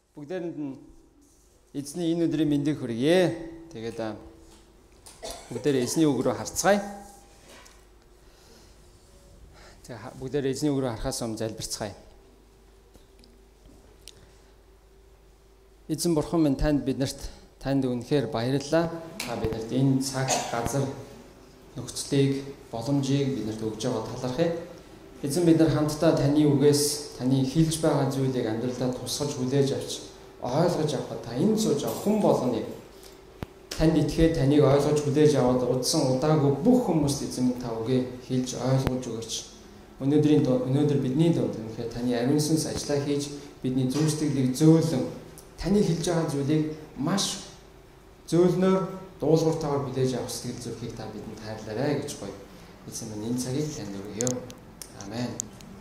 Бүгдээрэнд нь эзний энэ өдрийн мэндийг хүргье. Тэгээд бүгдээрээ эзний үг рүү харцгаая. За бүгдээрээ эзний үг рүү харахаас өмнө залбирцгаая. Эзэн бурхан минь танд үнэхээр баярлалаа. Та биднэрт энэ цаг, газар, нөхцөлийг, боломжийг биднэрт өгж байгаа талархъя. Эзэн бид нар хамтдаа таны үгээс таны хэлж байгаа зүйлийг амьдралдаа тусгаж хүлээж авч ойлгож авах та энэ сууж хүн болгоныг танд итгээд таныг ойлгож хүлээж аваад удсан удаагүй бүх хүмүүст эзэн та үгээ хэлж ойлгуулж өгөөч. Өнөөдөр бидний дунд үнэхээр таны ариун сүнс ажиллаа хийж бидний зүрх сэтгэлийг зөөлөн таны хэлж байгаа зүйлийг маш зөөлнөөр дуулууртайгаар хүлээж авах сэтгэл зүрхийг та бидэнд хайрлаарай гэж гоё. Эзэн минь энэ цагийг танд өргөё. Амен.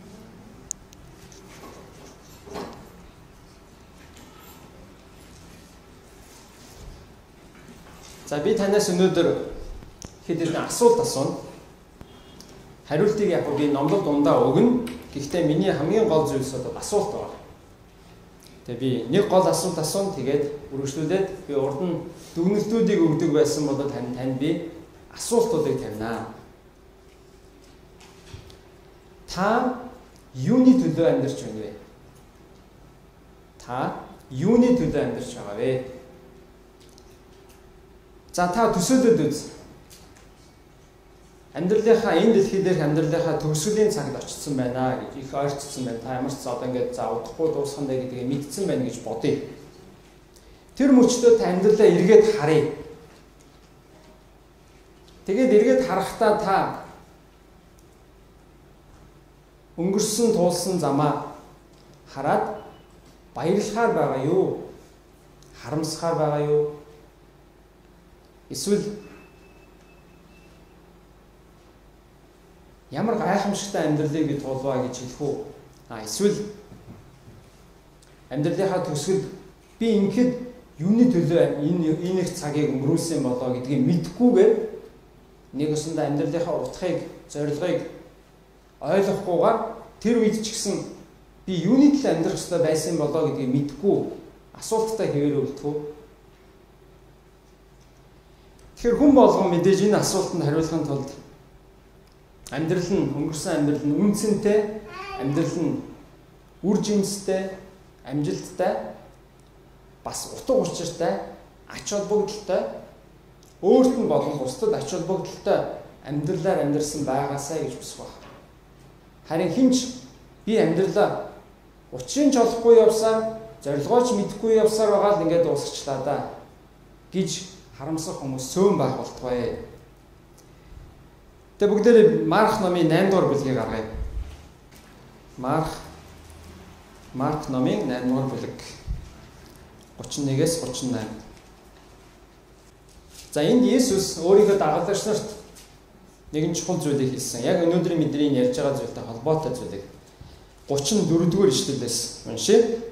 За би танаас өнөөдөр хэдэн асуулт асууна. Хариултыг яг би номлол дундаа өгнө. Гэхдээ миний хамгийн гол зүйлс одоо асуулт байна. Тэгээ би нэг гол асуулт асууна. Тэгээд үргэлжлүүлээд би урд нь дүгнэлтүүдийг өгдөг байсан бол танд би асуултуудыг тавина. Та юуны төлөө амьдарч байна вэ? Та юуны төлөө амьдарч байгаа вэ? За та төсөөлөд үз. Амьдралынхаа энэ дэлхий дээрх амьдралынхаа төгсгөлийн цагт очсон байна гэж их ойрцсон байна. Та ямар ч одоо ингээд за удахгүй дуусах нь гэдгийг мэдсэн байна гэж бодъё. Тэр мөчтөө та амьдралаа эргээд харъя. Тэгээд эргээд харахтаа та өнгөрсөн туулсан замаа хараад баярлахаар байгаа юу? Харамсахаар байгаа юу? Эсвэл ямар гайхамшигтай амьдралыг би туулваа гэж хэлэх үү? Эсвэл амьдралынхаа төгсгөл би ингэхэд юуны төлөө энэ их цагийг өнгөрүүлсэн болоо гэдгийг мэдэхгүйгээр нэг өсөндө амьдралынхаа утгыг, зорилгыг ойлгохгүйгээр тэр үед ч гэсэн би юуны төлөө амьдрах ёстой байсан болоо гэдгийг мэдэхгүй асуулттай хэвээр үлдэх үү? Тэгэхээр хүн болгон мэдээж энэ асуултанд хариулахын тулд өнгөрсөн амьдрал нь үнцэнтэй, амьдрал нь үр жимстэй, амжилттай, бас утга учиртай, ач холбогдолтой, өөрт нь болон бусдад ач холбогдолтой амьдралаар амьдрсан байгаасаа гэж хүсэх байна. Харин хинч би амьдралаа учрын ч олохгүй явсаар, зорилгооч мэдэхгүй явсаар байгаа л ингээд дуусчихлаа да гэж харамсах хүмүүс сөөн байх болтугай. Тэгээ бүгдээрээ Марк номын 8 дугаар бүлгийг гаргая. Марк номын 8 дугаар бүлэг 31-ээс 38. За энд Есүс өөрийнхөө дагалдагч нарт нэгэн чухал зүйлийг хэлсэн. Яг өнөөдрийн бидний ярьж байгаа зүйлтэй холбоотой зүйлийг 34-р ишлэлээс уншъя.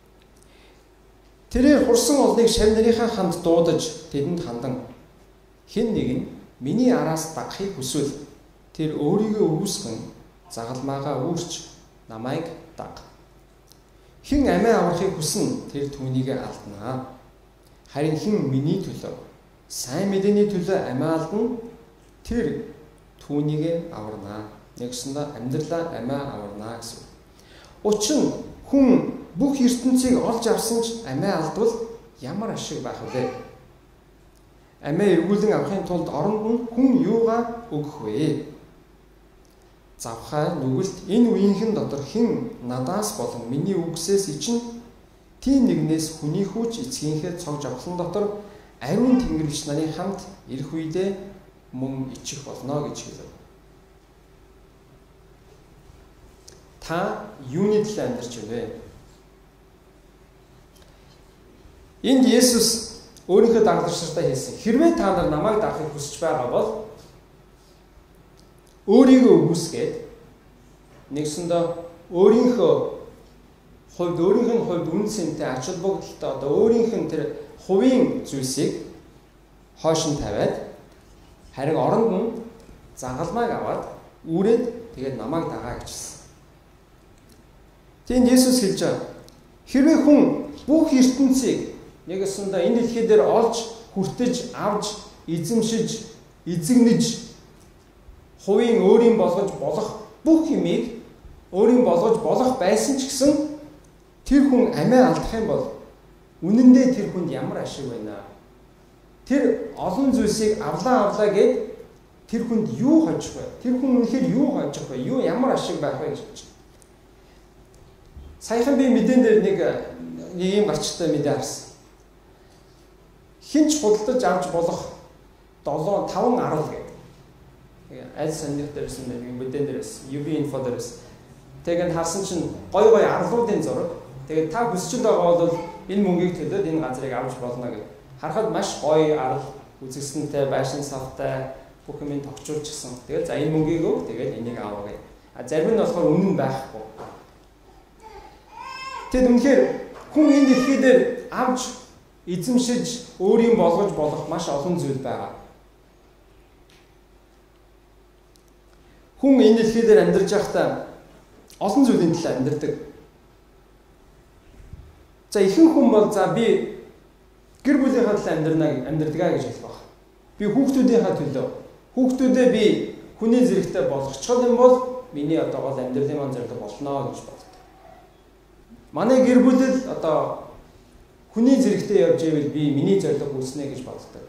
Тэрээр хурсан олныг шавь нарийнхаа ханд дуудаж тэдэнд хандан хэн нэг нь миний араас дагахыг хүсвэл тэр өөрийгөө үүсгэн загалмаагаа үүрч намайг даг. Хэн амиа аврахыг хүснэ тэр түүнийг алднаа. Харин хэн миний төлөө сайн мэдээний төлөө амиа алдна тэр түүнийг аварнаа. Нэгсэндээ амьдралаа амиа аварнаа гэсэн. Учир нь хүн бүх ертөнцийг олж авсан ч амиа алдвал ямар ашиг байх вэ? Амиа эргүүлэн авахын тулд оронд нь хүн юугаа өгөх вэ? Завхай нүгэлт энэ үеийнхэн дотор хэн надаас болон миний үгсээс ичнэ тийм нэгнээс хүний хүч эцгийнхээ цогж авахлан дотор ариун тэнгэрлэгч нарын хамт ирэх үедээ мөн ичих болно гэж хэлв. Та юуны төлөө амьдарч байна вэ? Энд Есүс өөрийнхөө дагалдагчдаа хэлсэн. Хэрвээ та нар намайг дагахыг хүсэж байгаа бол өөрийгөө үүсгээд нэгсэндээ өөрийнх нь хувьд үнцэнтэй ач холбогдолтой одоо өөрийнх нь тэр хувийн зүйлсийг хойш нь тавиад харин оронд нь загалмайг аваад үүрээд тэгээд намайг дагаа гэж хэлсэн. Тэнд Есүс хэлж байгаа. Хэрвээ хүн бүх ертөнцийг яг өсөндөө энэ дэлхий дээр олж, хүртэж, авч, эзэмшиж, эзэгнэж, хувийн өөрийн болгож болох бүх юмыг өөрийн болгож болох байсан ч гэсэн тэр хүн амиа алдах юм бол үнэндээ тэр хүнд ямар ашиг байна? Тэр олон зүйлсийг авлаа гэд тэр хүнд юу хожих вэ? Тэр хүн үнэхээр юу хожих вэ? Юу ямар ашиг байх вэ гэж бодчих. Саяхан би мэдэн дээр нэг ийм гарчтай мэдээ харсан. Хинч худалдаж авч болох 5 арал гэдэг. Аль санийх дээрээс нэг мэдэн дээрээс UB info дээрээс тэгээд харсан чинь гой арлуудын зураг. Тэгээд та хүсэж байгаа бол энэ мөнгийг төлөөд энэ газрыг авч болно гэдэг. Харахад маш гоё арал, үзэсгэлэнтэй, байшин савтай бүх юм товчулчихсан. Тэгээд за энэ мөнгийг өг, тэгээд энийг аваа гэх. Зарим нь болохоор үнэн байхгүй. Тэгэд үнэхээр хүн энэ дэлхий дээр авч эзэмшиж өөрийн болгож болох маш олон зүйл байгаа. Хүн энэ дэлхий дээр амьдарч байхдаа олон зүйлийн төлөө амьдардаг. За ихэнх хүн бол за би гэр бүлийнхаа төлөө амьдардаг гэж хэлэх баг. Би хүүхдүүдийнхаа төлөө, хүүхдүүдээ би хүний зэрэгтэй болгочихвол юм бол миний одоо гол амьдралын маань зорилго болно гэж боддог. Манай гэр бүлэл одоо хүний зэрэгтэй явж ивэл би миний зорилго үүснэ гэж боддог.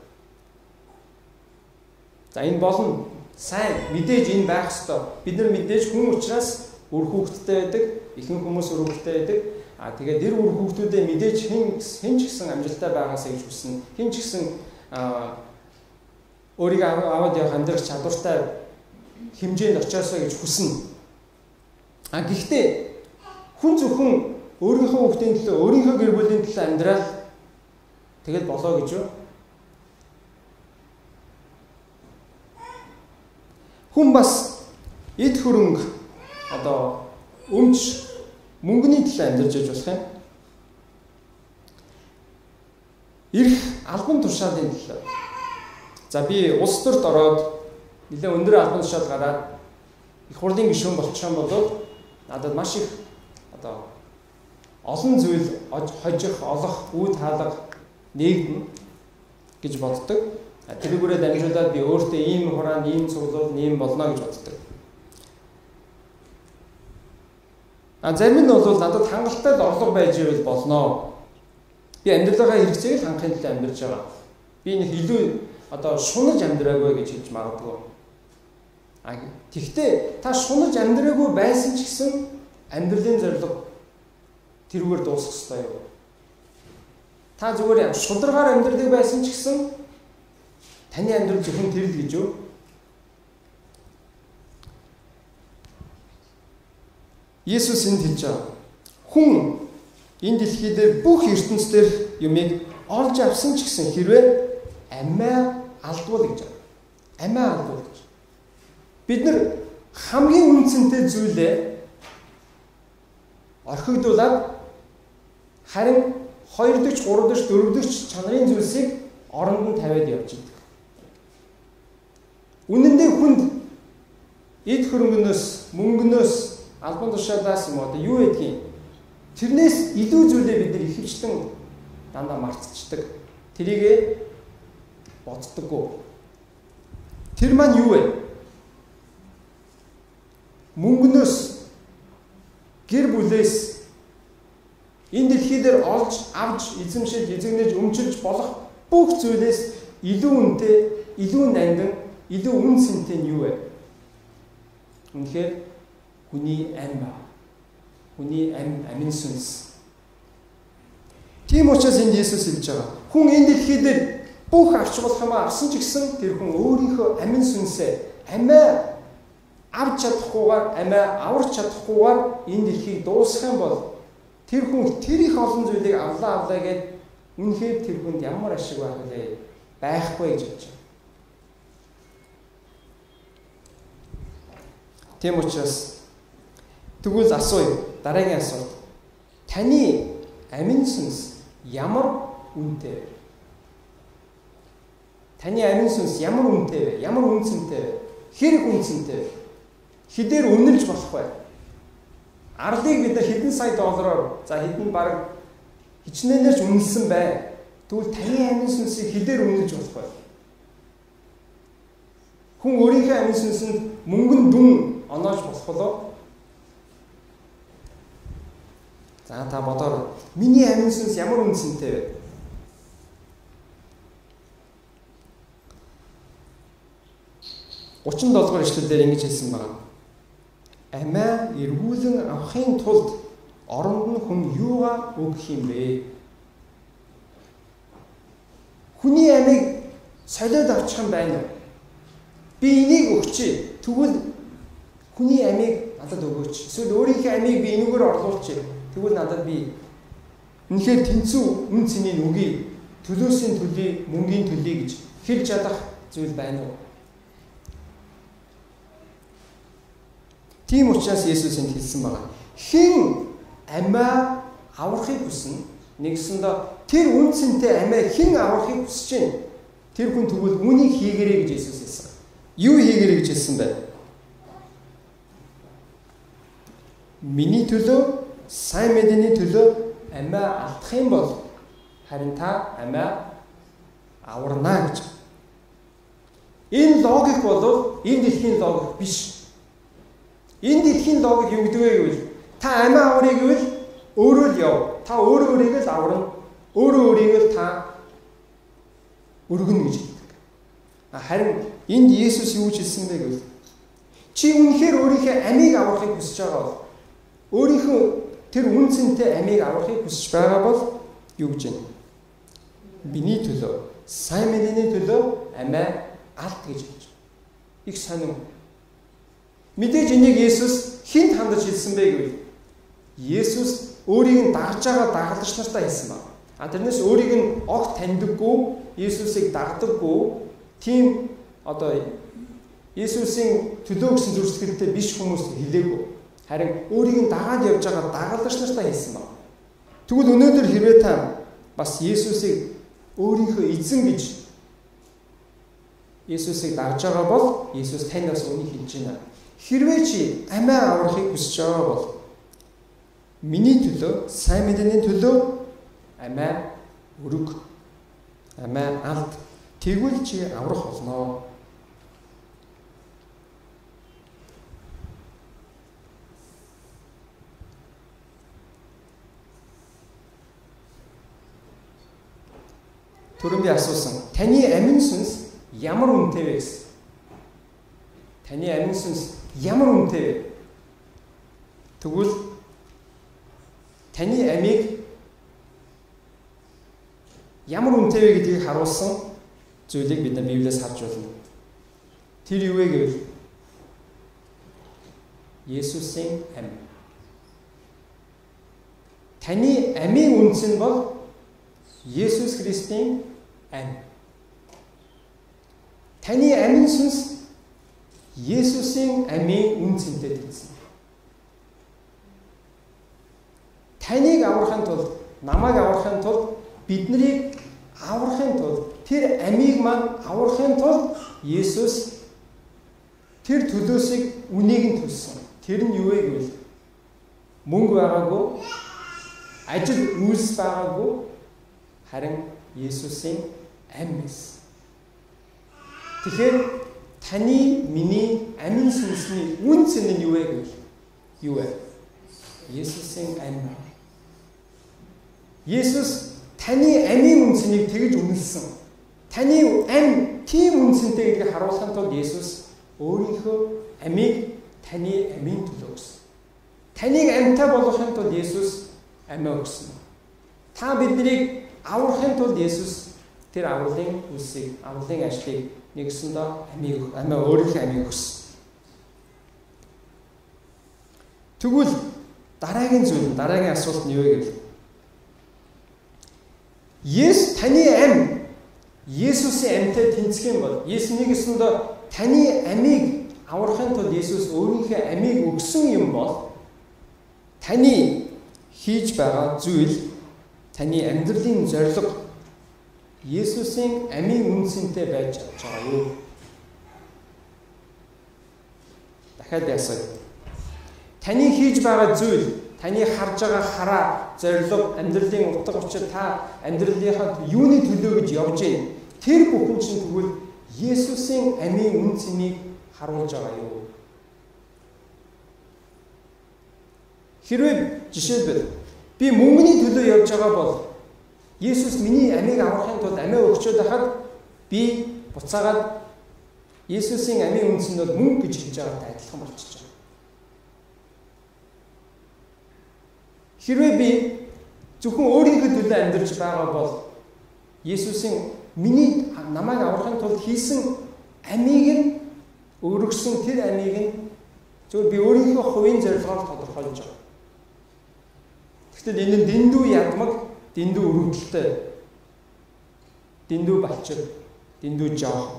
За энэ болно. Сайн мэдээж энэ байх ёстой. Бид нар мэдээж хүн учраас үр хүүхэдтэй байдаг, ихэнх хүмүүс үр хүүхэдтэй байдаг. Тэгээд тэр үр хүүхдүүдээ мэдээж хэн ч гэсэн амжилттай байгаасаа гэж хүснэ. Хэн ч гэсэн өөрийгөө аваад явах амьдрах чадвартай хэмжээнд очиосоо гэж хүснэ. Гэхдээ хүн зөвхөн өөрийнхөө хүүхдийн төлөө, өөрийнхөө гэр бүлийн төлөө амьдрал тэгэл болоо гэж юу? Хүн бас эд хөрөнгө одоо өмч мөнгөний төлөө амьдарч яж болох юм. Ирэх албан тушаалын төлөө. За би улс төрд ороод нэлээд өндөр албан тушаал гараад их хурлын гишүүн болчих юм бол надад маш их одоо олон зүйл хожих, олох, үд хаалга нэгдэнэ гэж боддог. Тэрүүгээрээ дамжуулаад би өөртөө ийм хураан, ийм цуглуул, ийм болно гэж боддог. Зарим нь бол надад хангалттай орлого байж ивэл болно. Би амьдралынхаа хэрэгцээг л хангахын төлөө амьдарч байгаа. Би нэг илүү одоо шунаж амьдраагүй гэж хэлж магадгүй. Тэгвэл та шунаж амьдраагүй байсан ч гэсэн амьдралын зорилго тэрүүгээр дуусах ёстой юу? Та зүгээр шударгаар амьдрдаг байсан ч гэсэн таны амьдрал зөвхөн тэр л гэж юу? Есүс энд хэлж байгаа. Хүн энэ дэлхий дээр бүх ертөнцийн юмыг олж авсан ч гэсэн хэрвээ амиа алдвал гэж байна. Амиа алдвал гэж. Бид нар хамгийн үнцэнтэй зүйлээ орхигдуулаад харин 2 дахь, 3 дахь, 4 дахь чанарын зүйлсийг оронд нь тавиад явж идэг. Үнэндээ хүнд эд хөрөнгнөөс, мөнгнөөс, албан тушаалаас юм одоо юу гэдгийг тэрнээс илүү зүйлээ бид нар ихэвчлэн дандаа мартчихдаг. Тэрийгэ боддоггүй. Тэр маань юу вэ? Мөнгнөөс, гэр бүлээс энэ дэлхий дээр олж, авч, эзэмшиж, эзэгнэж, өмчилж болох бүх зүйлээс илүү үнэтэй, илүү нандин, илүү үн цэнтэй нь юу вэ? Үнэхээр хүний ам ба. Хүний амин сүнс. Тийм учраас энд Есүс хэлж байгаа. Хүн энэ дэлхий дээр бүх авч болох юм авсан ч гэсэн тэр хүн өөрийнхөө амин сүнсээ амиа авч чадахгүйгээр, амиа аварч чадахгүйгээр энэ дэлхийг дуусгах юм бол тэр хүн тэр их олон зүйлийг авлаа гэд үнэхээр тэр хүнд ямар ашиг байх вэ? Байхгүй гэж бодож байна. Тийм учраас тэгвэл асууя. Дараагийн асуулт. Таны амин сүнс ямар үнэтэй вэ? Таны амин сүнс ямар үнэтэй вэ? Ямар үнцэнтэй вэ? Хэрэг үнцэнтэй вэ? Хідээр үнэлж болох бай. Арлыг бид хэдэн сая доллараар, за хэдэн бараг хичнээнээр ч үнэлсэн бай. Тэгвэл таны амин сүнсийг хилээр үнэлж болохгүй. Хүн өөрийнхөө амин сүнсэнд мөнгөн дүн оноож болох болов. За та бодоор миний амин сүнс ямар үнцэнтэй вэ? Гурван 37 дугаар ишлэлээр ингэж хэлсэн байна. Амиа эргүүлэн авахын тулд оронд нь хүн юугаа өгөх юм бэ? Хүний амийг солиод авчих юм байна уу? Би энийг өгчээ. Тэгвэл хүний амийг надад өгөөч. Эсвэл өөрийнхөө амийг би энүүгээр орлуулчих. Тэгвэл надад би үнэхээр тэнцүү үн цэнийг өгье. Төлөөсийн төлөй, мөнгөний төлөй гэж хэлж чадах зүйл байна уу? Тийм учраас Есүс энд хэлсэн байна. Хэн амиа аврахыг хүснэ? Нэгсэндээ тэр үнцэнтэй амиа хэн аврахыг хүсэж байна? Тэр хүн тэгвэл үүнийг хийгэрэй гэж Есүс хэлсэн. Юу хийгэрэй гэж хэлсэн бэ? Миний төлөө, сайн мэдээний төлөө амиа алдах юм бол харин та амиа аварна гэж. Энэ логик бол энэ дэлхийн логик биш. Энэ дэлхийн логик юу гэдэг вэ гэвэл та амиа аврыг гэвэл өөрөө л яв. Та өөрөө өөрийгөө л аварна. Өөрөө өөрийгөө л та өргөнө гэж хэлдэг. Харин энд Есүс юу хэлсэн бэ гэвэл чи үнэхээр өөрийнхөө амийг аврахыг хүсэж байгаа бол өөрийнхөө тэр үнцэнтэй амийг аврахыг хүсэж байгаа бол юу гэж байна? Биний төлөө, сайн мэдээний төлөө амиа алт гэж хэлж байна. Их сонирм. Мэдээж энийг Есүс хинт хандаж хэлсэн бэ гэвэл Есүс өөрийг нь дагж байгаа дагалдагч нартай хэлсэн байна. Тэрнээс өөрийг нь огт таньдаггүй, Есүсийг дагдаггүй, тийм Есүсийн төлөө гэсэн зурсгэлтэй биш хүмүүс хэлээгүй. Харин өөрийг нь дагаад явж байгаа дагалдагч нартай хэлсэн байна. Тэгвэл өнөөдөр хэрвээ та бас Есүсийг өөрийнхөө эзэн гэж Есүсийг дагж байгаа бол Есүс танд бас үнийг хэлж байна. Хэрвээ чи амиа аврахыг хүсэж байгаа бол миний төлөө, сайн мэдээний төлөө амиа өрөг, амиа алд. Тэгвэл чи аврах болно. Түрүүн би асуусан. Таны амин сүнс ямар үнэтэй вэ гэсэн? Таны амин сүнс ямар үнэтэй вэ? Тэгвэл таны амийг ямар үнэтэй вэ гэдгийг харуулсан зүйлийг бид нар Библиэс харж байна. Тэр юу вэ гэвэл Есүсийн ам. Таны амийн үнц нь бол Есүс Христийн ам. Таны амин сүнс Есүсийн амийн үнцэнтэй гэсэн. Таныг аврахын тулд, намайг аврахын тулд, биднийг аврахын тулд, тэр амийг маань аврахын тулд Есүс тэр төлөөсийг үнийг нь төлсөн. Тэр нь юу вэ гэвэл мөнгө байгаагүй, ажил үйлс байгаагүй, харин Есүсийн ам байсан. Тэгэхээр таны миний амин сүнсний үнц нь юу вэ гэвэл юу вэ? Есүсийн ам. Есүс таны амийн үнцнийг тэгж үнэлсэн. Таны ам тийм үнцэнтэй гэдгийг харуулахын тулд Есүс өөрийнхөө амийг таны амийн төлөө өгсөн. Таныг амьтаа болгохын тулд Есүс амиа өгсөн. Та биднийг аврахын тулд Есүс тэр авралын үлсийг, авралын ажлыг нэгсэндээ амиа өөрийнхөө амийг өгсөн. Тэгвэл дараагийн асуулт нь юу вэ гэвэл таны ам Есүсийн амьтад тэнцэх юм бол Есүсний гэсэндээ таны амийг аврахын тулд Есүс өөрийнхөө амийг өгсөн юм бол таны хийж байгаа зүйл, таны амьдралын зорилго Есүсийн амийн үнцэнтэй байж байгаа юу? Дахиад ясаа. Таны хийж байгаа зүйл таны харж байгаа хараа, зорилго, амьдралын утга учир та амьдралынхаа юуны төлөө гэж явж байна. Тэр бүхэн чинь тэгвэл Есүсийн амийн үн цэнийг харуулж байгаа юу? Хэрвээ жишээлбэл би мөнгөний төлөө явж байгаа бол Есүс миний амийг аврахын тулд амиа өгчөөд байхад би буцаагаад Есүсийн амийн үнс нь бол мөнгө гэж хэлж байгаатай адилхан болчихж байгаа. Хэрвээ би зөвхөн өөрийнхөө төлөө амьдарч байгаа бол Есүсийн миний намайг аврахын тулд хийсэн амийг нь өргөсөн тэр амийг нь зөвхөн би өөрийнхөө хувийн зорилгоор тодорхойлж байгаа. Гэтэл энэ нь дэндүү ядмаг, дэндүү өрөвдөлтэй, дэндүү балчир, дэндүү жоо.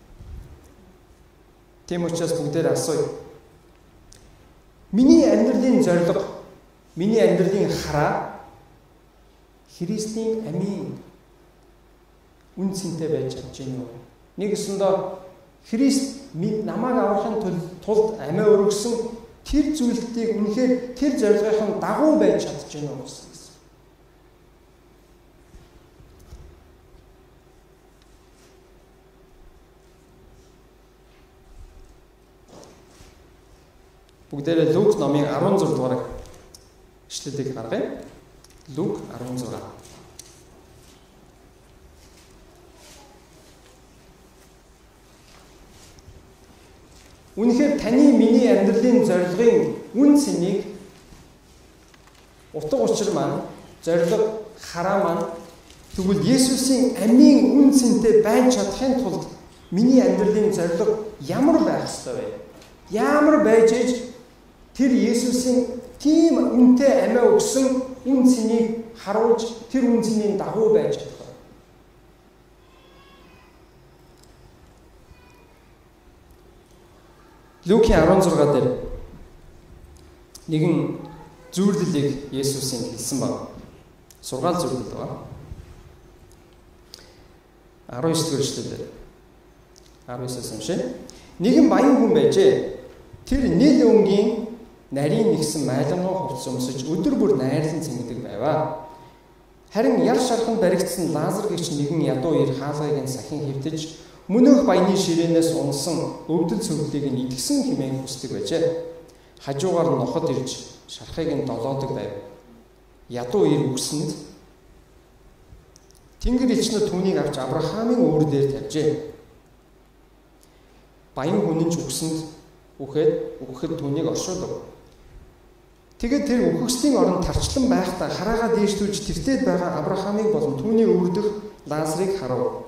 Тийм учраас бүгдээр асууя. Миний амьдралын зорилго, миний амьдралын хараа Христийн амийн үн цэнтэй байж чадж байна уу? Нэг өсөндөө Христ намайг аврахын тулд амиа өргөсөн тэр зүйлийг үнэхээр тэр зорилгын дагуу байж чадж байна уу гэсэн. Бүгдээрээ Лук номын 16 дугаар ишлэлийг гаргая. Лук 16. Үнэхээр таны миний амьдралын зорилгын үн цэнийг утга учир маань, зорилго, хараа маань тэгвэл Есүсийн амийн үн цэнтэй байж чадахын тулд миний амьдралын зорилго ямар байх ёстой вэ? Ямар байж ээж тэр Есүсийн тийм үнэтэй амиа өгсөн үн цэнийг харуулж тэр үн цэний дагуу байж чадах. Лукийн 16 дээр нэгэн зөвлөлийг Есүсийн хэлсэн баг. Сургаал зөвлөл байна. 19 дэх эшлэлээр 19-с уншия. Нэгэн баян хүн байжээ. Тэр нийл өнгийн нарийн нэгсэн майлангуй хувцас өмсөж өдөр бүр найрлан цэнгдэг байваа. Харин яр шархан баригдсан Лазар гэгч нэгэн ядуу ир хаалгыг нь сахин хэвтэж мөнөөх баяны ширээнээс унсан өвдөл цөвдлийг нь идгсэн хэмээн хүсдэг байжээ. Хажуугаар нь ноход ирж шархыг нь долоодог байв. Ядуу ир үгсэнд Тэнгэр элчнүүд түүнийг авч Авраамийн үүр дээр тавьжээ. Баян хүн нь ч үгсэнд үхэхэд түүнийг оршуулв. Тэгээд тэр үхэгсдийн оронд тарчлан байхдаа хараагаа дээшлүүлж тэртээд байгаа Авраамыг болон түүний өвөрдөх Лазарыг харав.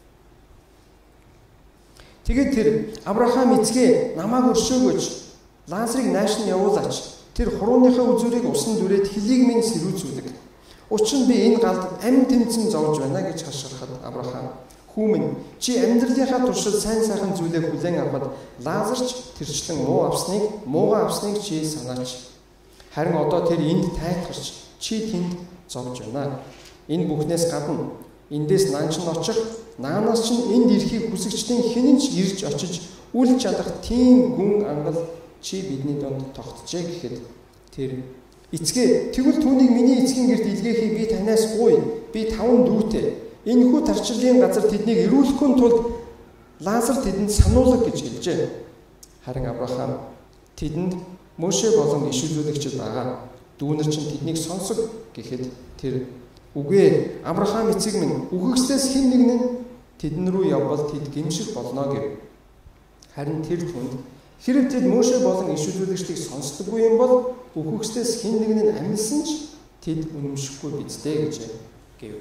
Тэгээд тэр Авраам эцгээ намайг өршөөгөөч Лазарыг нааш нь явуулаач. Тэр хурууныхаа үзүүрийг усан дүрээд хөлийг минь сэрүүцүүлэг. Учир нь би энэ галд амь тэмцэн зовж байна гэж хашгирахад Авраам "Хүүмэн, чи амьдралынхаа туршид сайн сайхан зүйлээ хүлээн авахад Лазарч тэрчлэн муугаа авсныг чи санаач. Харин одоо тэр энд тайтгарч чи тэнд зовж байна. Энэ бүхнээс гадна эндээс наан ч очих, наанаас ч энд ирэхийг хүсэгчдийн хэн ч ирж очиж үл чадах тийм гүн ангал чи бидний донд тогтжээ" гэхэд тэр "Эцгээ, тэгвэл түүнийг миний эцгийн гэрт илгээхийг би танаас гуй. Би 5 дүүтэй. Энэхүү тарчлалын газар тэднийг ирүүлэхгүй тулд Лазар тэдэнд сануулга" гэж хэлжээ. Харин Авраам "Тэдэнд Моше болон иш үзүүлэгчид байгаа. Дүүнер чинь тэднийг сонсог" гэхэд тэр "Үгүй, Авраам эцэг минь, үхэгсдээс хэн нэг нь тэдэн рүү явбал тэд гэмших болно" гэв. Харин тэр түнд "Хэрэв тэд Моше болон иш үзүүлэгчдийг сонсдоггүй юм бол үхэгсдээс хэн нэг нь амилсан ч тэд үнэмшихгүй бидтэй" гэж гэв.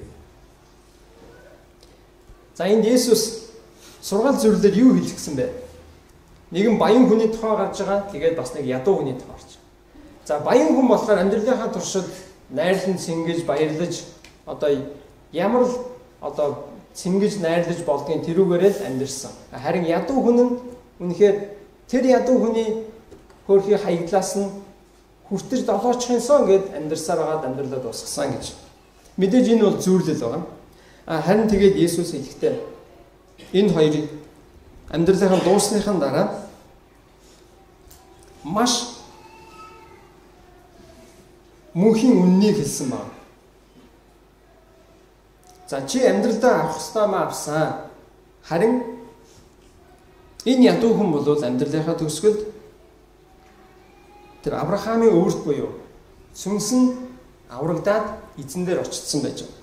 За энд Есүс сургаал зөвлөлөөр юу хэлэх гэсэн бэ? Нэгэн баян хүний тухай гарч байгаа. Тэгээд бас нэг ядуу хүний тухай гарч байгаа. За баян хүн болохоор амьдралынхаа туршид найрлан цэнгэж баярлаж ямар л цэнгэж найрлаж болдгийн тэрүүгээрээ л амьдэрсэн. Харин ядуу хүн нь үнэхээр тэр ядуу хүний хөөрхий хаягдлаас нь хүртэж долоочхынсон гэд амьдэрсаар байгаад амьдралаа дуусгасан гэж. Мэдээж энэ бол зүйрлэл байна. Харин тэгээд Есүс хэлэхдээ энэ хоёрыг амьдралынхаа дуусныхаа дараа маш мөнхийн үннийг хэлсэн баг. За чи амьдралдаа авах ёстой маа авсан. Харин энэ ядуу хүн бол амьдралынхаа төгсгөлд тэр Авраамийн өвөрт буюу сүнс нь аврагдаад эзэн дээр очсон байж байгаа.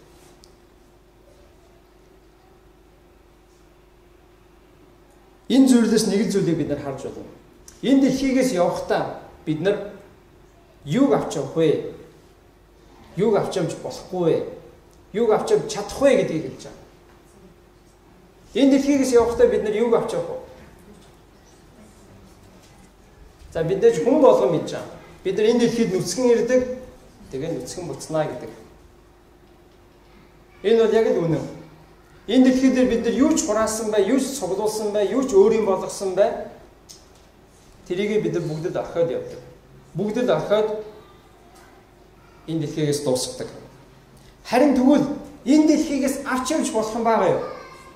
Энэ зүйлээс нэг зүйлийг бид нар харж байна. Энэ дэлхийгээс явахдаа бид нар юуг авч явах вэ? Юуг авч явж болохгүй вэ? Юуг авч явж чадах вэ гэдгийг хэлж байгаа. Энэ дэлхийгээс явахдаа бид нар юуг авч явах вэ? За бид нар хүн болгон мэдж байгаа. Бид нар энэ дэлхийд нүцгэн ирдэг, тэгээ нүцгэн буцнаа гэдэг. Энэ бол яг л үнэн. Энэ дэлхийд бид нар юу ч хураасан бай, юу ч цуглуулсан бай, юу ч өөрийн болгосон бай. Тэрийг бид нар бүгдэд орхиод явдаг. Бүгдэд орхиод энэ дэлхийгээс дуусгадаг. Харин тэгвэл энэ дэлхийгээс авч явж болох юм байгаа юу?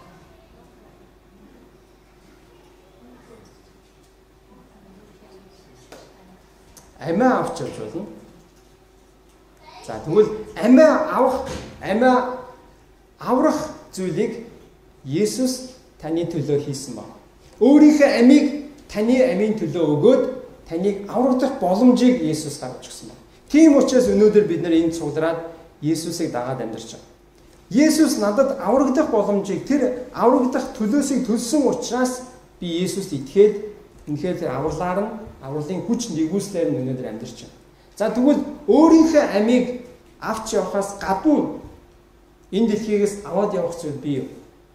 Амиа авч явж болно. За тэгвэл амиа аврах зүйлийг Есүс таны төлөө хийсэн байна. Өөрийнхөө амийг таны амийн төлөө өгөөд таныг аврагдах боломжийг Есүс гаргаж өгсөн байна. Тийм учраас өнөөдөр бид нар энд цуглараад Есүсийг дагаад амьдарч байгаа. Есүс надад аврагдах боломжийг, тэр аврагдах төлөөсийг төлсөн учраас би Есүст итгээд үнэхээр тэр авралын хүч нэгүслээр нь өнөөдөр амьдарч байна. За тэгвэл өөрийнхөө амийг авч явахаас гадна энэ дэлхийгээс аваад явах зүйл бий юу?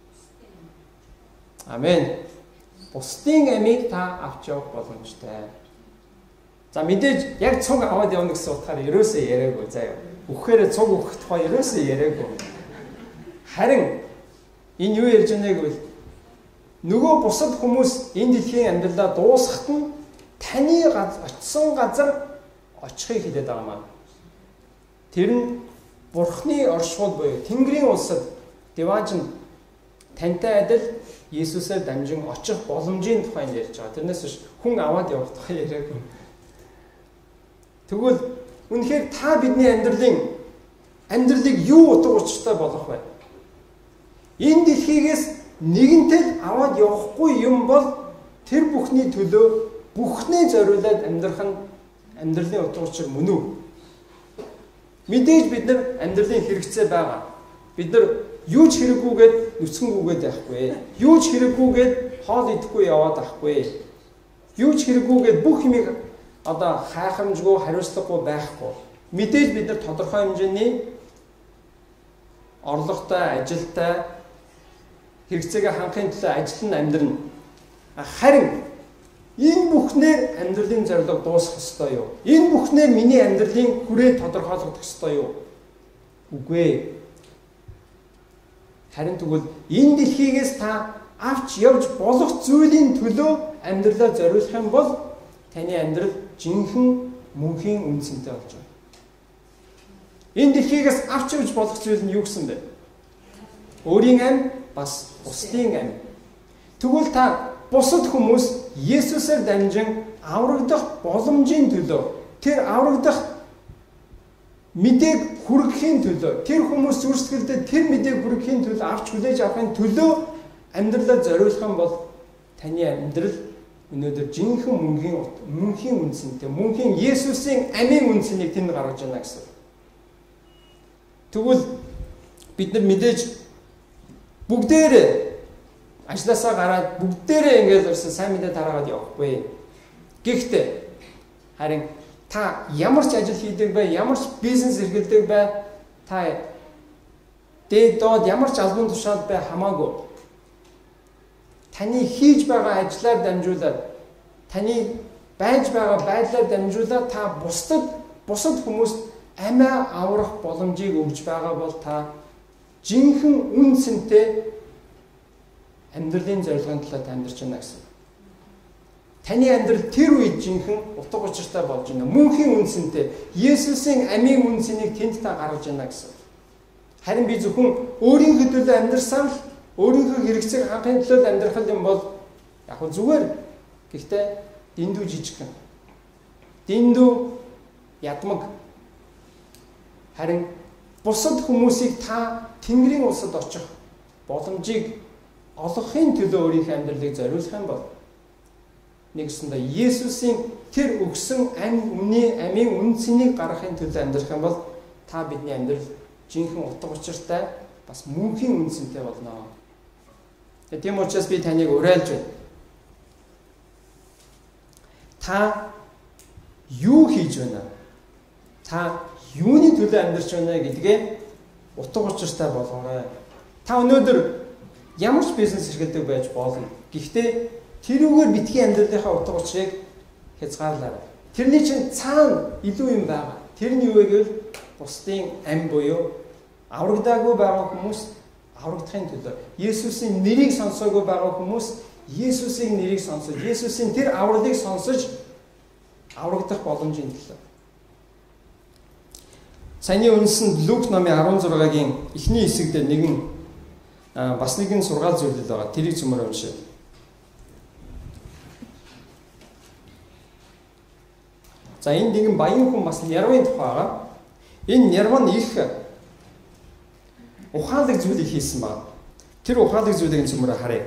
Амен. Бусдын амийг та авч явах боломжтой. За мэдээж яг цуг аваад явна гэсэн утгаар ерөөсөө яриаггүй заяа. Үхэхээр цуг өгөх тухай ерөөсөө яриаггүй. Харин энэ юу ярьж байгааг бол нөгөө бусад хүмүүс энэ дэлхийн амьдралаа дуусгахад нь таны очисон газар очихыг хэлээд байгаа маа. Тэр нь Бурхны оршихуул буюу Тэнгэрийн улсад Деважин тантай адил Есүсээр дамжин очих боломжийн тухай ярьж байгаа. Тэрнээс биш хүн аваад явах тухай яриаггүй. Тэгвэл үнэхээр та бидний амьдралыг юу утга учиртай болгох вэ? Энэ дэлхийгээс нэгэнтэл аваад явахгүй юм бол тэр бүхний төлөө бүхнээ зориулаад амьдрах нь амьдралын утга учир мөн үү? Мэдээж бид нар амьдралын хэрэгцээ байгаа. Бид нар юу ч хэрэггүйгээд нүцгэнгүйгээд явахгүй. Юу ч хэрэггүйгээд хоол идэхгүй яваад авахгүй. Юу ч хэрэггүйгээд бүх юмыг одоо хайхамжгүй, хариуцлагагүй байхгүй. Мэдээж бид нар тодорхой хэмжээний орлоготой, ажилтай хэрэгцээгээ хангахын төлөө ажил нь амьдрна. Харин энэ бүхнээр амьдралын зорилго дуусах ёстой юу? Энэ бүхнээр миний амьдралын хүрээ тодорхойлогдох ёстой юу? Үгүй. Харин тэгвэл энэ дэлхийгээс та авч явж болох зүйлийн төлөө амьдралаа зориулах юм бол таны амьдрал жинхэнэ мөнхийн үнцэнтэй болж байна. Энэ дэлхийгээс авч явж болох зүйл нь юу гэсэн бэ? Өөрийн ам бас бусдын ам. Тэгвэл та бусад хүмүүс Есүсээр дамжин аврагдах боломжийн төлөө, тэр аврагдах мэдээг хүргэхийн төлөө, тэр хүмүүс зүрсгэлдээ тэр мэдээг хүргэхийн төлөө авч хүлээж авахын төлөө амьдралаа зориулах юм бол таны амьдрал өнөөдөр жинхэнэ мөнхийн үнцэнтэй, мөнхийн Есүсийн амийн үнцнийг тэнд гаргаж байна гэсэн. Тэгвэл бид нар мэдээж бүгдээрээ ажлаасаа гараад бүгдээрээ ингээд өрсөн сайн мэдээ тараагаад явахгүй. Гэхдээ харин та ямар ч ажил хийдэг бай, ямар ч бизнес эрхэлдэг бай, та дээд доод ямар ч албан тушаал бай хамаагүй. Таны хийж байгаа ажлаар дамжуулаад, таны байж байгаа байдлаар дамжуулаад та бусад хүмүүст амиа аврах боломжийг өгж байгаа бол та жинхэнэ үнцэнтэй амьдралын зорилгын талаар амьдарч байна гэсэн. Таны амьдрал тэр үед жинхэнэ утга учиртай болж байна. Мөнхийн үнцэнтэй Есүсийн амийн үнцнийг тэнд та гаргаж байна гэсэн. Харин би зөвхөн өөрийнхөө төлөө амьдрсаар л өөрийнхөө хэрэгцээг хангахын төлөө амьдрах юм бол яг хөө зүгээр. Гэхдээ дэндүү жижигхэн. Дэндүү ядмаг. Харин бусад хүмүүсийг та Тэнгэрийн улсад очих боломжийг олгохын төлөө өөрийнхөө амьдралыг зориулах юм бол нэгсэндээ Есүсийн тэр өгсөн амийн үн цэнийг гаргахын төлөө амьдрах юм бол та бидний амьдрал жинхэнэ утга учиртай бас мөнхийн үн цэнтэй болно. Тийм учраас би таныг уриалж байна. Та юу хийж байна? Та юуны төлөө амьдарч байна гэдгээ утга учиртай болгоорой. Та өнөөдөр ямар ч бизнес эрхэлдэг байж болно. Гэхдээ тэрүүгээр битгий амьдралынхаа утга учирыг хязгаарлаарай. Тэрний чинь цаана илүү юм байгаа. Тэр нь юу вэ гэвэл бусдын ам буюу аврагдаагүй байгаа хүмүүс аврагдахын төлөө, Есүсийн нэрийг сонсоогүй байгаа хүмүүс Есүсийн нэрийг сонсож, Есүсийн тэр авралыг сонсож аврагдах боломжийн төлөө. Саяны үндэсэнд Лук номын 16-гийн эхний хэсэгдээ бас нэгэн сургаал зөвлөл байгаа. Тэрийг цөмөр уншъя. За энэ нэгэн баян хүн бас Нярвын тухай байгаа. Энэ Нярва нь их ухаалаг зүйлийг хийсэн байна. Тэр ухаалаг зүйлийг цөмөр харъя.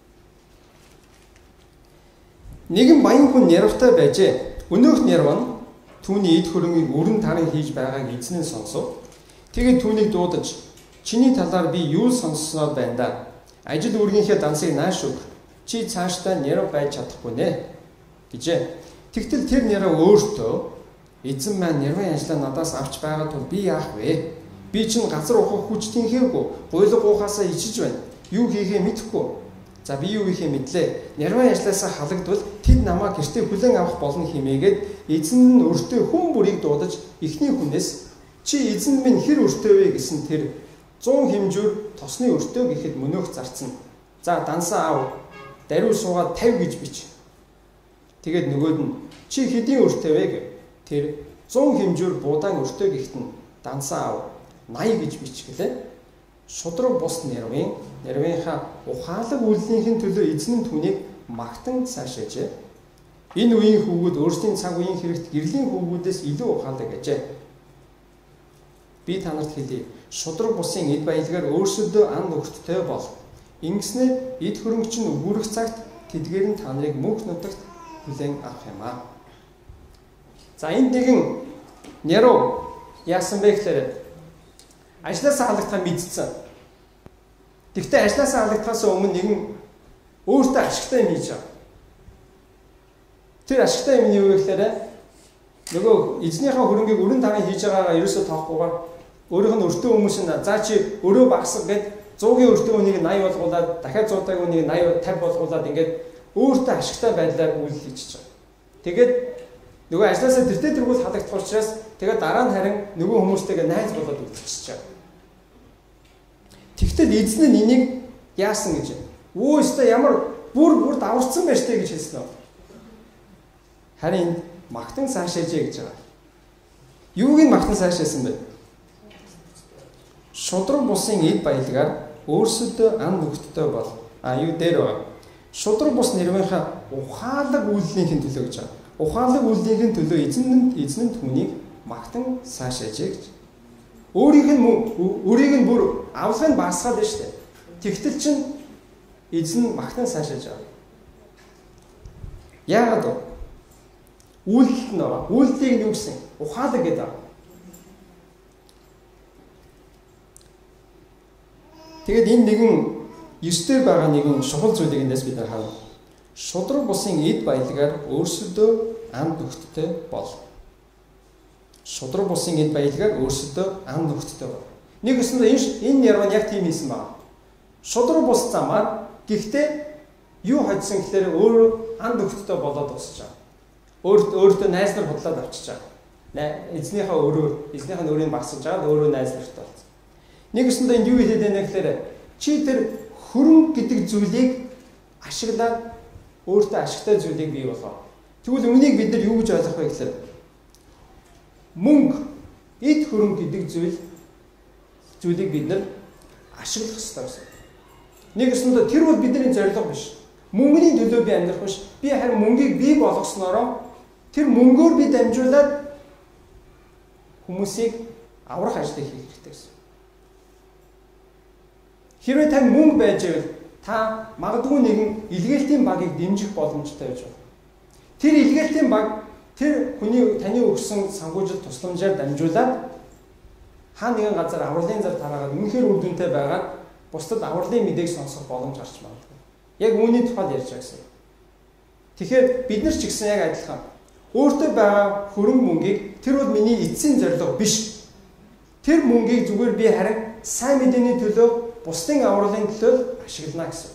Нэгэн баян хүн Нярвтай байжээ. Өнөөх Нярва нь түүний эд хөрөнгийг өрн таран хийж байгааг эзэн нь сонсов. Тэгээд түүнийг дуудаж, чиний талаар би юу сонссноо байна да. Ажил үүргийнхээ дансыг нааш өг. Чи цаашдаа Нярва байж чадахгүй нэ гэжээ. Тэгтэл тэр Нярва өөртөө эзэн маань Нярвын ажлаа надаас авч байгаа тул би яах вэ? Би чинь газар ухах хүч тэнхээгүй, гуйлга уухаасаа ичиж байна. Юу хийхээ мэдэхгүй. За би юу хийхээ мэдлээ. Нярвын ажлаасаа халагдвал тэд намайг гэртээ хүлээн авах болно хэмээгээд эзэн нь өртөө хүн бүрийг дуудаж эхний хүнээс чи эзэн минь хэр өртөө вэ гэсэн тэр 100 хэмжүүр тосны өртөө гэхэд мөнөөх зарцсан. За дансаа ав. Даруй суугаад 50 гэж бич. Тэгээд нөгөөд нь чи хэдийн өртөө вэ гэв. Тэр 100 хэмжүүр буудаан өртөө гэхэд нь дансаа ав. 80 гэж бич гэлээ. Шудраг бус Нярвынхаа ухаалаг үйлнийхэн төлөө эзэн нь түүнийг магтан цаашаажээ. Энэ үеийн хүүгүүд өөрсдийн цаг үеийн хэрэгт гэрлийн хүүгүүдээс илүү ухаалаг гэжээ. Би танарт хэлье. Шудраг бусын эд баялгаар өөрсөдөө ан нөхөдтэй бол. Ингэснээр эд хөрөнгөч нь өгүүрэх цагт тэдгээр нь та нарыг мөнх нутагт хүлээн авах юм аа. За энд нэгэн Нярва яасан бэ гэхээр ажлаасаа халагдахаа мэдсэн. Тэгвэл ажлаасаа халагдахаас өмнө нэгэн өөртөө ашигтай юм хийж байгаа. Тэр ашигтай юм нь юу вэ гэхээр нөгөө эзнийхээ хөрөнгийг өрн таран хийж байгаагаа ерөөсөө тоохгүйгээр өөрийнх нь өртөө хүмүүс нь за чи өрөө багсаг гэд 100-ийн өртөө үнийг 80 болгуулад дахиад 100-ийн үнийг 80 50 болгуулад ингээд өөртөө ашигтай байдлаар үйл хийчихэж байгаа. Тэгээд нөгөө ажлаасаа тэртээ тэргүүл халагдах учраас тэгээд дараа нь харин нөгөө хүмүүстэйгээ найз болоод үлдчихэж байгаа. Тэгтэл эзэн нь энийг яасан гэж байна. Өө өстө ямар бүр даварцсан байж тээ гэж хэлсэн нь. Харин магтан цаашаажээ гэж байгаа. Юуг нь магтан цаашаасан бэ? Шудраг бусын эд баялгаар өөрсөдөө ан нөхөдтэй бол. Юу дээр байгаа. Шудраг бус Нярвынхаа ухаалаг үйлнийхэн төлөө гэж байгаа. Ухаалаг үйлнийхэн төлөө эзэн нь түүнийг магтан цаашаажээ гэж. Өөрийг нь бүр авлагыг баасгаад байна шүү дээ. Тэгтэл чинь эзэн магтан цаашааж байгаа. Яагаад вэ? Үйлдэлт нь байгаа. Үйлдэлийг нь юу гэсэн? Ухаалаг гэдэг. Тэгээд энэ нэгэн 9 дээр байгаа нэгэн чухал зүйлийг эндээс бид харна. Шудраг бусын эд баялгаар өөрсөдөө ан нөхөдтэй бол. Шудраг бусын эд баялгаар өөрсөдөө ан нөхөдтэй бол. Нэг өсөндөө энэ Нярва нь яг тийм хийсэн байна. Шудраг бус замаар гэхдээ юу хоцсон гэхээр өөрөө ан нөхөдтэй болоод дуусч байгаа. Өөртөө найз нар худлаад авчиж байгаа. Эзнийхээ өрөөний багсаж байгаа өөрөө найз нартай болсон. Нэг өсөндөө энэ юу хэлээд байна гэхээр чи тэр хөрөнгө гэдэг зүйлийг ашиглаад өөртөө ашигтай зүйлийг бий болгоо. Тэгвэл үүнийг бид нар юу гэж ойлгох вэ гэхээр мөнгө, эд хөрөнгө гэдэг зүйлийг бид нар ашиглах ёстой гэсэн. Нэг өсөндөө тэр бол бидний зорилго биш. Мөнгөний төлөө би амьдрах биш. Би харин мөнгийг бий болгоснороо тэр мөнгөөр би дамжуулаад хүмүүсийг аврах ажлыг хийх хэрэгтэй гэсэн. Хэрвээ тань мөнгө байж байвал та магадгүй нэгэн илгээлтийн багийг дэмжих боломжтой байж байна. Тэр илгээлтийн баг тэр хүний таны өгсөн санхүүжилт тусламжаар дамжуулаад хаа нэгэн газар авралын зар тараагаад үнэхээр үр дүнтэй байгаад бусдад авралын мэдээг сонсох боломж гарч магадгүй. Яг үүний тухайд ярьж байгаа гэсэн. Тэгэхээр бид нар ч гэсэн яг адилхан өөртөө байгаа хөрөнгө мөнгийг тэр бол миний эцсийн зорилго биш. Тэр мөнгийг зүгээр би харин сайн мэдээний төлөө бусдын авралын төлөө ашиглана гэсэн.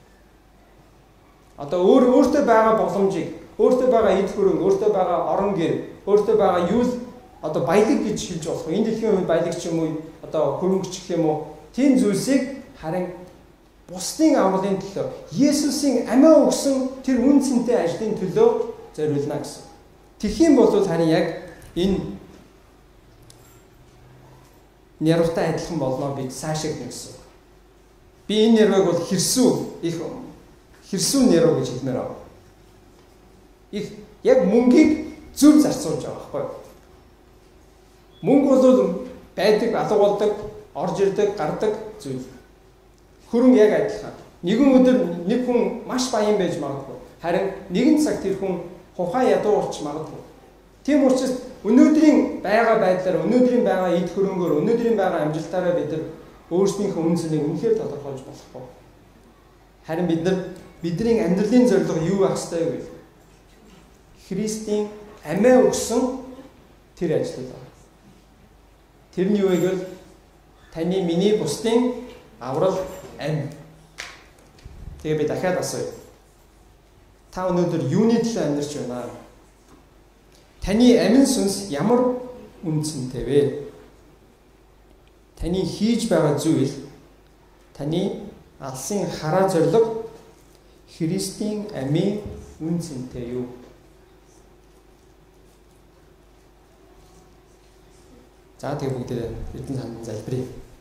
Одоо өөртөө байгаа боломжийг, өөртөө байгаа эд хөрөнгө, өөртөө байгаа орон гэр, өөртөө байгаа юу л одоо баялаг гэж хэлж болох. Энэ дэлхийн хувьд баялаг ч юм уу, одоо хөрөнгө ч гэх юм уу, тийм зүйлсийг харин бусдын авралын төлөө, Есүсийн амиа өгсөн тэр үн цэнтэй ажлын төлөө зориулна гэсэн. Тэгэх юм бол харин яг энэ нэрвтэй адилхан болно бид цаашаа гэсэн. Би энэ нэрвэг бол хэрсүү нэрв гэж хэлмээр байна. Их яг мөнгийг зөв зарцуулж байгаа байхгүй юу? Мөнгө бол байдаг, алга болдог, орж ирдэг, гардаг зүйл. Хөрөнгө яг адилхан. Нэгэн өдөр нэг хүн маш баян байж магадгүй. Харин нэгэн цаг тэр хүн хухаа ядуу болч магадгүй. Тийм учраас өнөөдрийн байгаа байдлаар, өнөөдрийн байгаа эд хөрөнгөөр, өнөөдрийн байгаа амжилтаараа бид нар өөрсдийнхөө үн цэнийг үнэхээр тодорхойлж болохгүй. Харин бидний амьдралын зорилго юу байх ёстой вэ? Христийн амиа өгсөн тэр ажил байна. Тэр нь юу вэ гэвэл таны миний бусдын аврал амь. Тэгээ би дахиад асууя. Та өнөөдөр юуны төлөө амьдарч байна? Таны амин сүнс ямар үнцэнтэй вэ? Таны хийж байгаа зүйл, таны алсын хараа зориг Христийн амийн үнцэнтэй юу? За тэгээ бүгдээ эрдэнэ хандан залбирая.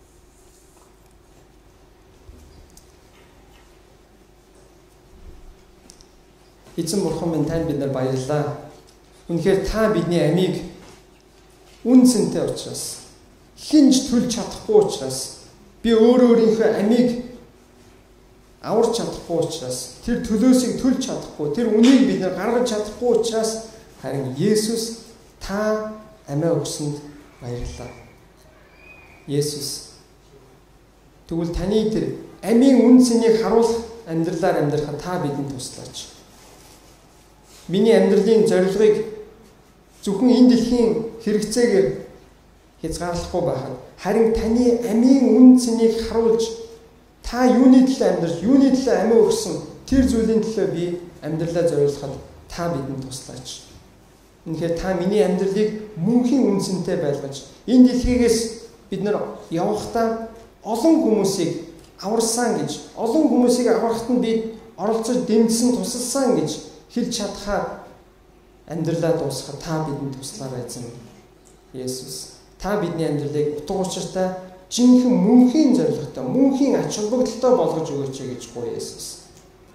Эзэн бурхан минь танд бид нар баярлалаа. Үнэхээр та бидний амийг үнцэнтэй учраас, хинж төлж чадахгүй учраас, би өөрийнхөө амийг аварч чадахгүй учраас, тэр төлөөсийг төлж чадахгүй, тэр үнийг бид нар гаргаж чадахгүй учраас харин Есүс та амиа өгсөнд баярлалаа. Есүс тэгвэл таны тэр амийн үнцнийг харуулах амьдралаар амьдрахад та бидэнд туслаач. Миний амьдралын зорилгыг зөвхөн энэ дэлхийн хэрэгцээгээр хязгаарлахгүй байхад харин таны амийн үнцнийг харуулж та юуны төлөө амьдарч, юуны төлөө амиа өгсөн тэр зүйлийн төлөө би амьдралаа зориулахад та бидэнд туслаач. Үнэхээр та миний амьдралыг мөнхийн үнцэнтэй байлгаж энэ дэлхийгээс бид нар явахдаа олон хүмүүсийг аварсан гэж, олон хүмүүсийг аврахад нь би оролцож дэмжсэн, тусалсан гэж хэлж чадхаар амьдралаа дуусгахад та бидэнд туслаарай эзэн Есүс. Та бидний амьдралыг утга учиртай, жинхэнэ мөнхийн зорилготой, мөнхийн ач холбогдолтой болгож өгөөч гэж гуй Есүс.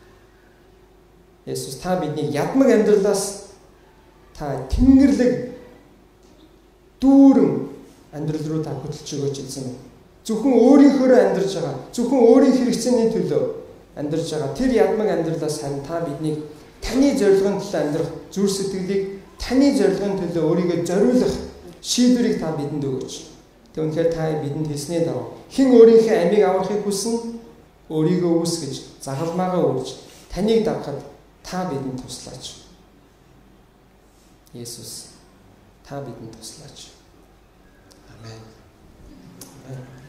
Есүс та бидний ядмаг амьдралаас та тэнгэрлэг дүүрэн амьдрал руу та хөтлөж өгөөч эзэн. Зөвхөн өөрийнхөө амьдарч байгаа, зөвхөн өөрийн хэрэгцээний төлөө амьдарч байгаа тэр ядмаг амьдралаас харин та биднийг таны зорилгын төлөө амьдрах зүр сэтгэлийг, таны зорилгын төлөө өөрийгөө зориулах шийдвэрийг та бидэнд өгөөч. Тэг үнэхээр та бидэнд хэлснээр дагуу хэн өөрийнхөө амийг аврахыг хүснэ, өөрийгөө үүсгэж, загалмаагаа үрж, таныг дагахад та бидэнд туслаач. Есүс, та бидэнд туслаач. Амен. Амен.